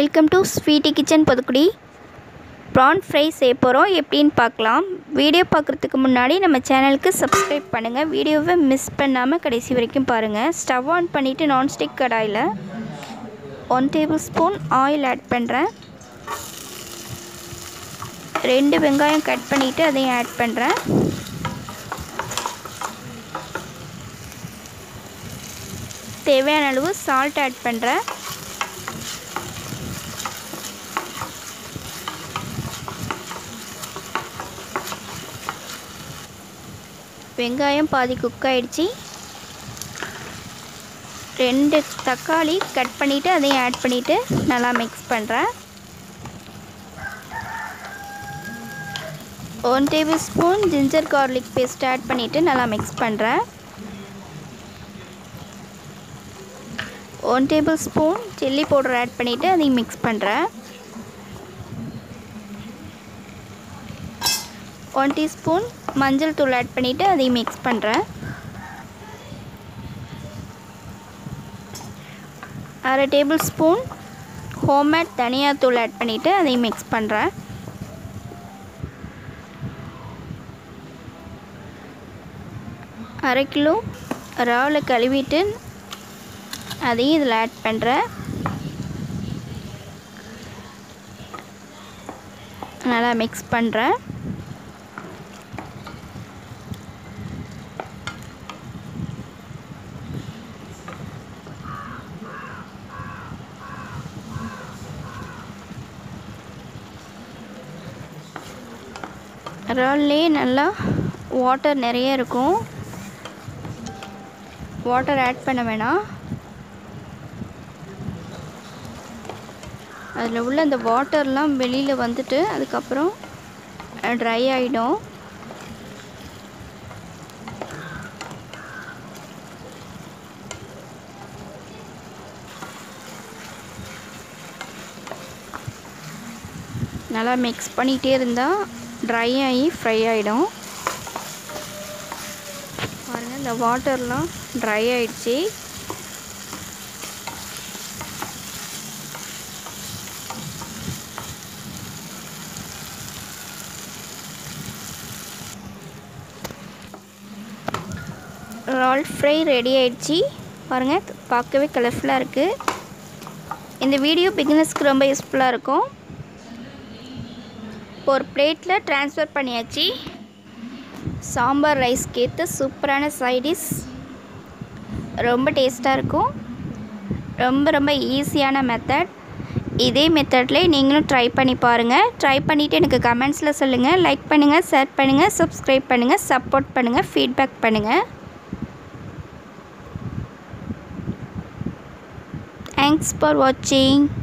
Welcome to Sweety Kitchen Pudukudi. Prawn fry செய்ய போகிறோம். எப்படின்னு பார்க்கலாம். வீடியோ பார்க்குறதுக்கு முன்னாடி நம்ம சேனலுக்கு சப்ஸ்கிரைப் பண்ணுங்கள். வீடியோவை மிஸ் பண்ணாமல் கடைசி வரைக்கும் பாருங்கள். ஸ்டவ் ஆன் பண்ணிவிட்டு நான்ஸ்டிக் கடாயில் 1 டேபிள் ஸ்பூன் ஆயில் ஆட் பண்ணுறேன். 2 வெங்காயம் கட் பண்ணிவிட்டு அதையும் ஆட் பண்ணுறேன். தேவையான அளவு சால்ட் ஆட் பண்ணுறேன். வெங்காயம் பாதி குக் ஆகிடுச்சி. 2 தக்காளி கட் பண்ணிவிட்டு அதையும் ஆட் பண்ணிவிட்டு நல்லா மிக்ஸ் பண்ணுறேன். 1 tablespoon ginger garlic paste add பண்ணிவிட்டு நல்லா மிக்ஸ் பண்ணுறேன். 1 tablespoon chilli powder add பண்ணிவிட்டு அதையும் மிக்ஸ் பண்ணுறேன். 1 டீஸ்பூன் மஞ்சள் தூள் ஆட் பண்ணிவிட்டு அதையும் மிக்ஸ் பண்ணுறேன். 1/2 டேபிள் ஸ்பூன் ஹோம்மேட் தனியாத்தூள் ஆட் பண்ணிவிட்டு அதையும் மிக்ஸ் பண்ணுறேன். 1/2 கிலோ இறாலை கழுவிட்டு அதையும் இதில் ஆட் பண்ணுறேன். நல்லா மிக்ஸ் பண்ணுறேன். இறால்லே நல்லா வாட்டர் நிறைய இருக்கும். வாட்டர் ஆட் பண்ண வேணாம். அதில் உள்ள அந்த வாட்டர்லாம் வெளியில் வந்துட்டு அதுக்கப்புறம் ட்ரை ஆகிடும். நல்லா மிக்ஸ் பண்ணிகிட்டே இருந்தால் ட்ரை ஆகி ஃப்ரை ஆகிடும். பாருங்கள், இந்த வாட்டர்லாம் ட்ரை ஆகிடுச்சி. இறால் ஃப்ரை ரெடி ஆகிடுச்சி. பாருங்கள், பார்க்கவே கலர்ஃபுல்லாக இருக்குது. இந்த வீடியோ பிகினர்ஸ்க்கு ரொம்ப யூஸ்ஃபுல்லாக இருக்கும். இப்போ ஒரு பிளேட்டில் ட்ரான்ஸ்ஃபர் பண்ணியாச்சு. சாம்பார் ரைஸ்க்கு ஏற்ற சூப்பரான சைடிஷ், ரொம்ப டேஸ்ட்டாக இருக்கும். ரொம்ப ஈஸியான மெத்தட். இதே மெத்தட்லேயே நீங்களும் ட்ரை பண்ணி பாருங்கள். ட்ரை பண்ணிவிட்டு எனக்கு கமெண்ட்ஸில் சொல்லுங்கள். லைக் பண்ணுங்கள், ஷேர் பண்ணுங்கள், சப்ஸ்கிரைப் பண்ணுங்கள், சப்போர்ட் பண்ணுங்கள், ஃபீட்பேக் பண்ணுங்கள். Thanks for watching.